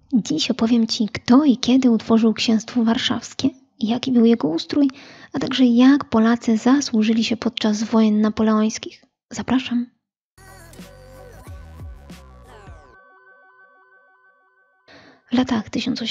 Dziś opowiem Ci, kto i kiedy utworzył Księstwo Warszawskie, jaki był jego ustrój, a także jak Polacy zasłużyli się podczas wojen napoleońskich. Zapraszam. W latach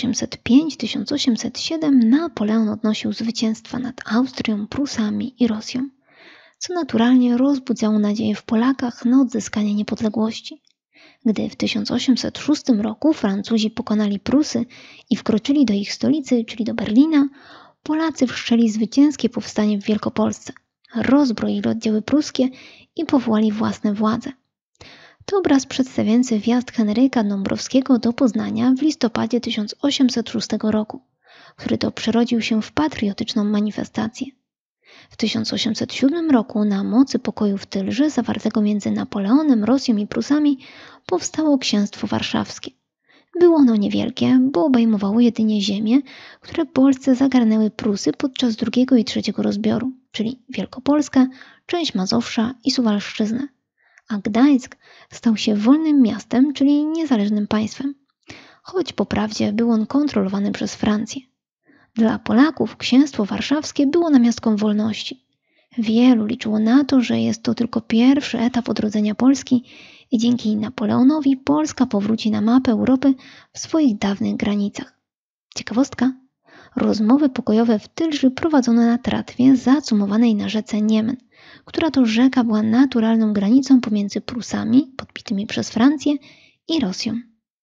1805-1807 Napoleon odnosił zwycięstwa nad Austrią, Prusami i Rosją, co naturalnie rozbudzało nadzieję w Polakach na odzyskanie niepodległości. Gdy w 1806 roku Francuzi pokonali Prusy i wkroczyli do ich stolicy, czyli do Berlina, Polacy wszczęli zwycięskie powstanie w Wielkopolsce, rozbroili oddziały pruskie i powołali własne władze. To obraz przedstawiający wjazd Henryka Dąbrowskiego do Poznania w listopadzie 1806 roku, który to przerodził się w patriotyczną manifestację. W 1807 roku na mocy pokoju w Tylży zawartego między Napoleonem, Rosją i Prusami powstało Księstwo Warszawskie. Było ono niewielkie, bo obejmowało jedynie ziemie, które Polsce zagarnęły Prusy podczas drugiego i trzeciego rozbioru, czyli Wielkopolskę, część Mazowsza i Suwalszczyznę. A Gdańsk stał się wolnym miastem, czyli niezależnym państwem, choć po prawdzie był on kontrolowany przez Francję. Dla Polaków Księstwo Warszawskie było namiastką wolności. Wielu liczyło na to, że jest to tylko pierwszy etap odrodzenia Polski i dzięki Napoleonowi Polska powróci na mapę Europy w swoich dawnych granicach. Ciekawostka: rozmowy pokojowe w Tylży prowadzono na tratwie zacumowanej na rzece Niemen, która to rzeka była naturalną granicą pomiędzy Prusami, podbitymi przez Francję, i Rosją.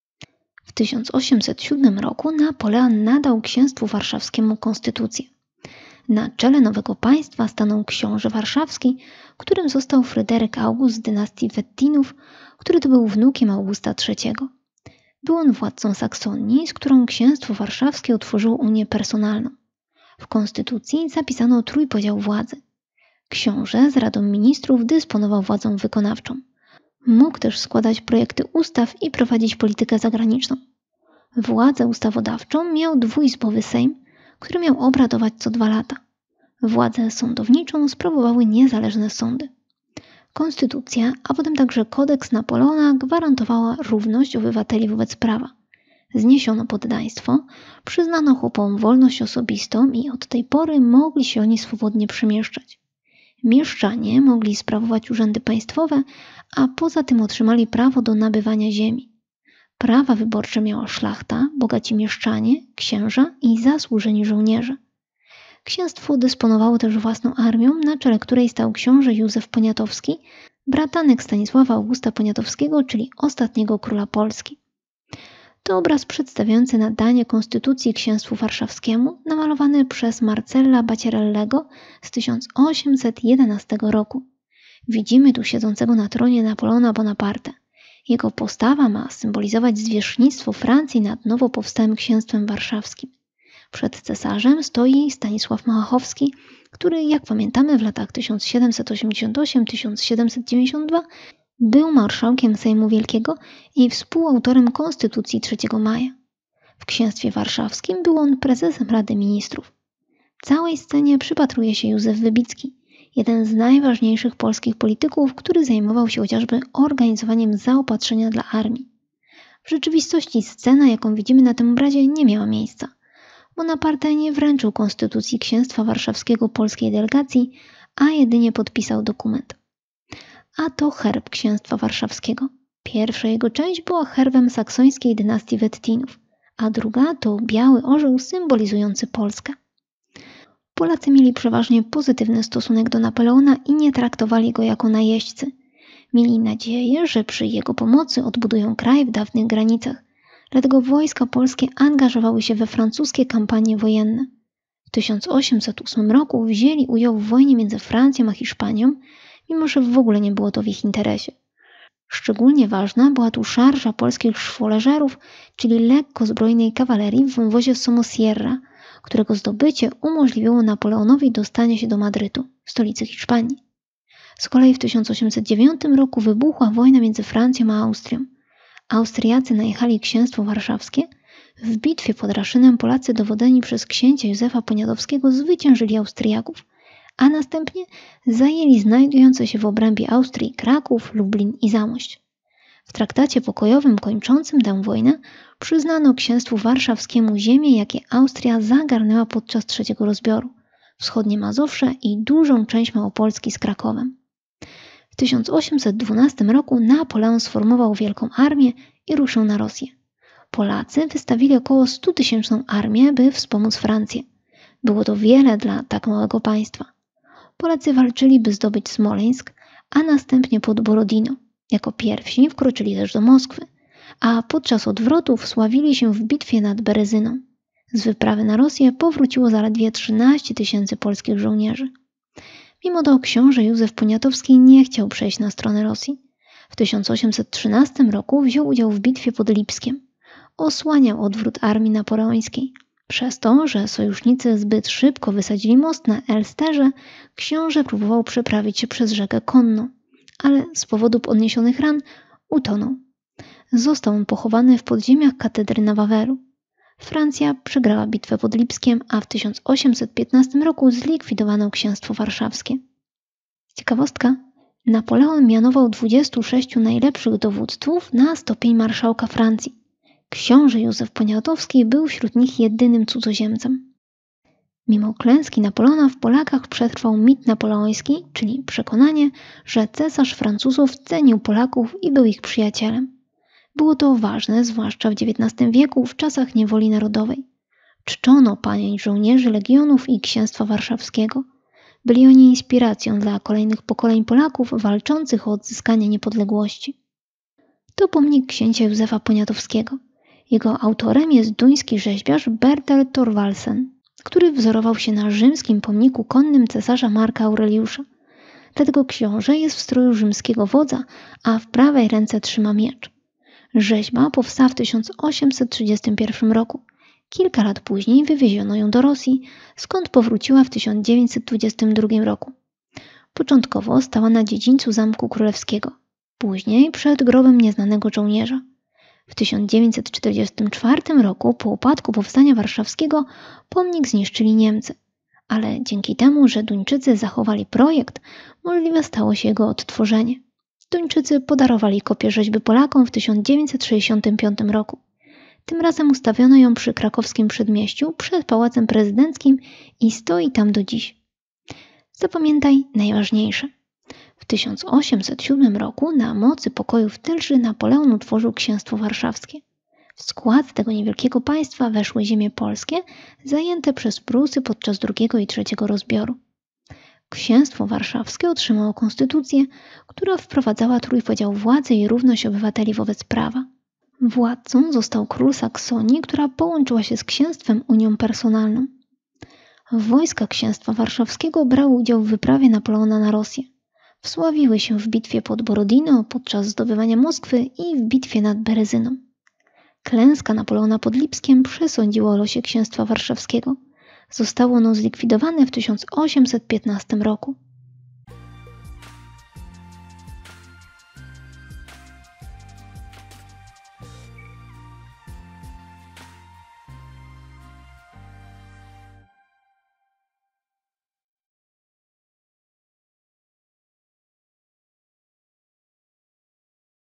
W 1807 roku Napoleon nadał Księstwu Warszawskiemu konstytucję. Na czele nowego państwa stanął książę warszawski, którym został Fryderyk August z dynastii Wettinów, który to był wnukiem Augusta III. Był on władcą Saksonii, z którą Księstwo Warszawskie utworzyło unię personalną. W konstytucji zapisano trójpodział władzy. Książę z Radą Ministrów dysponował władzą wykonawczą. Mógł też składać projekty ustaw i prowadzić politykę zagraniczną. Władzę ustawodawczą miał dwuizbowy Sejm, który miał obradować co 2 lata. Władzę sądowniczą sprawowały niezależne sądy. Konstytucja, a potem także kodeks Napoleona gwarantowała równość obywateli wobec prawa. Zniesiono poddaństwo, przyznano chłopom wolność osobistą i od tej pory mogli się oni swobodnie przemieszczać. Mieszczanie mogli sprawować urzędy państwowe, a poza tym otrzymali prawo do nabywania ziemi. Prawa wyborcze miała szlachta, bogaci mieszczanie, księża i zasłużeni żołnierze. Księstwo dysponowało też własną armią, na czele której stał książę Józef Poniatowski, bratanek Stanisława Augusta Poniatowskiego, czyli ostatniego króla Polski. To obraz przedstawiający nadanie konstytucji Księstwu Warszawskiemu, namalowany przez Marcella Bacierellego z 1811 roku. Widzimy tu siedzącego na tronie Napoleona Bonaparte. Jego postawa ma symbolizować zwierzchnictwo Francji nad nowo powstałym Księstwem Warszawskim. Przed cesarzem stoi Stanisław Machowski, który, jak pamiętamy, w latach 1788-1792 był marszałkiem Sejmu Wielkiego i współautorem Konstytucji 3 maja. W Księstwie Warszawskim był on prezesem Rady Ministrów. Całej scenie przypatruje się Józef Wybicki, jeden z najważniejszych polskich polityków, który zajmował się chociażby organizowaniem zaopatrzenia dla armii. W rzeczywistości scena, jaką widzimy na tym obrazie, nie miała miejsca. Bonaparte nie wręczył Konstytucji Księstwa Warszawskiego polskiej delegacji, a jedynie podpisał dokument. A to herb Księstwa Warszawskiego. Pierwsza jego część była herbem saksońskiej dynastii Wettinów, a druga to biały orzeł symbolizujący Polskę. Polacy mieli przeważnie pozytywny stosunek do Napoleona i nie traktowali go jako najeźdźcy. Mieli nadzieję, że przy jego pomocy odbudują kraj w dawnych granicach, dlatego wojska polskie angażowały się we francuskie kampanie wojenne. W 1808 roku wzięli udział w wojnie między Francją a Hiszpanią, mimo że w ogóle nie było to w ich interesie. Szczególnie ważna była tu szarża polskich szwoleżerów, czyli lekko zbrojnej kawalerii w wąwozie Somosierra, którego zdobycie umożliwiło Napoleonowi dostanie się do Madrytu, stolicy Hiszpanii. Z kolei w 1809 roku wybuchła wojna między Francją a Austrią. Austriacy najechali Księstwo Warszawskie. W bitwie pod Raszynem Polacy dowodzeni przez księcia Józefa Poniatowskiego zwyciężyli Austriaków, a następnie zajęli znajdujące się w obrębie Austrii Kraków, Lublin i Zamość. W W traktacie pokojowym kończącym tę wojnę przyznano księstwu warszawskiemu ziemię, jakie Austria zagarnęła podczas trzeciego rozbioru, wschodnie Mazowsze i dużą część Małopolski z Krakowem. W 1812 roku Napoleon sformował wielką armię i ruszył na Rosję. Polacy wystawili około 100-tysięczną armię, by wspomóc Francję. Było to wiele dla tak małego państwa. Polacy walczyli, by zdobyć Smoleńsk, a następnie pod Borodino. Jako pierwsi wkroczyli też do Moskwy, a podczas odwrotu wsławili się w bitwie nad Berezyną. Z wyprawy na Rosję powróciło zaledwie 13 000 polskich żołnierzy. Mimo to książę Józef Poniatowski nie chciał przejść na stronę Rosji. W 1813 roku wziął udział w bitwie pod Lipskiem. Osłaniał odwrót armii napoleońskiej. Przez to, że sojusznicy zbyt szybko wysadzili most na Elsterze, książę próbował przeprawić się przez rzekę konno, ale z powodu odniesionych ran utonął. Został on pochowany w podziemiach katedry na Waweru. Francja przegrała bitwę pod Lipskiem, a w 1815 roku zlikwidowano księstwo warszawskie. Ciekawostka: Napoleon mianował 26 najlepszych dowódców na stopień marszałka Francji. Książę Józef Poniatowski był wśród nich jedynym cudzoziemcem. Mimo klęski Napoleona w Polakach przetrwał mit napoleoński, czyli przekonanie, że cesarz Francuzów cenił Polaków i był ich przyjacielem. Było to ważne, zwłaszcza w XIX wieku, w czasach niewoli narodowej. Czczono pamięć żołnierzy legionów i księstwa warszawskiego. Byli oni inspiracją dla kolejnych pokoleń Polaków walczących o odzyskanie niepodległości. To pomnik księcia Józefa Poniatowskiego. Jego autorem jest duński rzeźbiarz Bertel Thorvaldsen, który wzorował się na rzymskim pomniku konnym cesarza Marka Aureliusza. Dlatego książę jest w stroju rzymskiego wodza, a w prawej ręce trzyma miecz. Rzeźba powstała w 1831 roku. Kilka lat później wywieziono ją do Rosji, skąd powróciła w 1922 roku. Początkowo stała na dziedzińcu Zamku Królewskiego, później przed grobem nieznanego żołnierza. W 1944 roku, po upadku Powstania Warszawskiego, pomnik zniszczyli Niemcy, ale dzięki temu, że Duńczycy zachowali projekt, możliwe stało się jego odtworzenie. Duńczycy podarowali kopię rzeźby Polakom w 1965 roku. Tym razem ustawiono ją przy krakowskim przedmieściu, przed Pałacem Prezydenckim i stoi tam do dziś. Zapamiętaj najważniejsze. W 1807 roku na mocy pokoju w Tylży Napoleon utworzył księstwo warszawskie. W skład tego niewielkiego państwa weszły ziemie polskie, zajęte przez Prusy podczas II i III rozbioru. Księstwo warszawskie otrzymało konstytucję, która wprowadzała trójpodział władzy i równość obywateli wobec prawa. Władcą został król Saksonii, która połączyła się z księstwem unią personalną. Wojska księstwa warszawskiego brały udział w wyprawie Napoleona na Rosję. Wsławiły się w bitwie pod Borodino podczas zdobywania Moskwy i w bitwie nad Berezyną. Klęska Napoleona pod Lipskiem przesądziła o losie księstwa warszawskiego. Zostało ono zlikwidowane w 1815 roku.